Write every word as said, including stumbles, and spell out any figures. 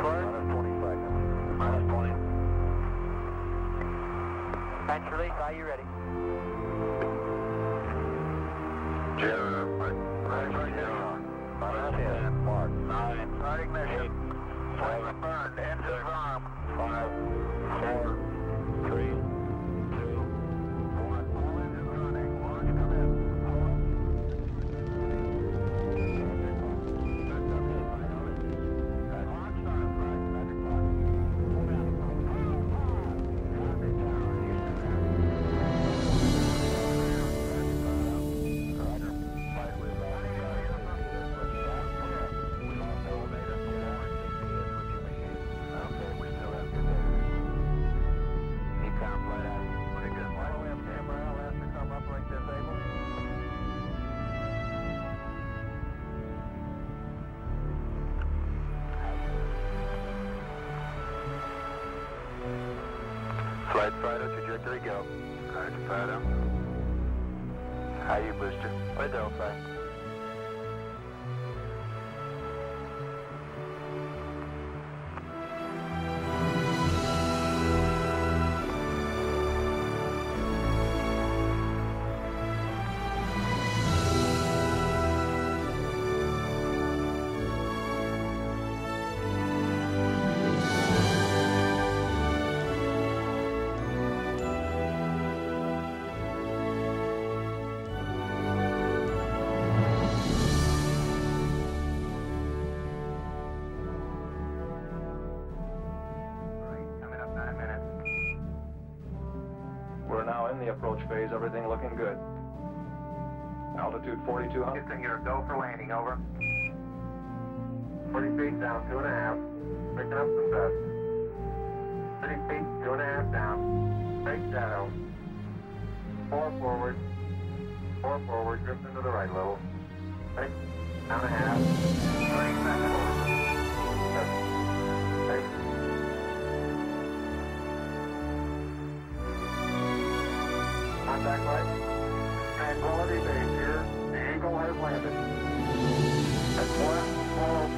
clear. Minus twenty seconds. Minus twenty. Bench release, are you ready? Zero. Right, right, right now. Minus ten. Mark. Nine. Start ignition. Flame burned. Engine arm. Five, four, three, two, one. All engines running. Launch commence. Launch start. Right. Magic mark. Pull down the pump. Copy tower. Houston there. Roger. Flight with Roger. We lost elevator. Okay, we still have good data. Econ flight out. Pretty good. Why don't we have camera L has to come up like disabled? Flight Fido, trajectory go. Roger, Fido. How you booster? Window, flight. We're now in the approach phase, everything looking good. Altitude forty-two hundred. Houston, you're go for landing, over. forty feet down, two and a half. Picking up some dust. thirty feet, two and a half down. Straight shadow. Four forward. Four forward, drift into the right a little. Six, down a half. thirty seconds. Six. Contact light. Tranquility Base here. The Eagle has landed. That's one small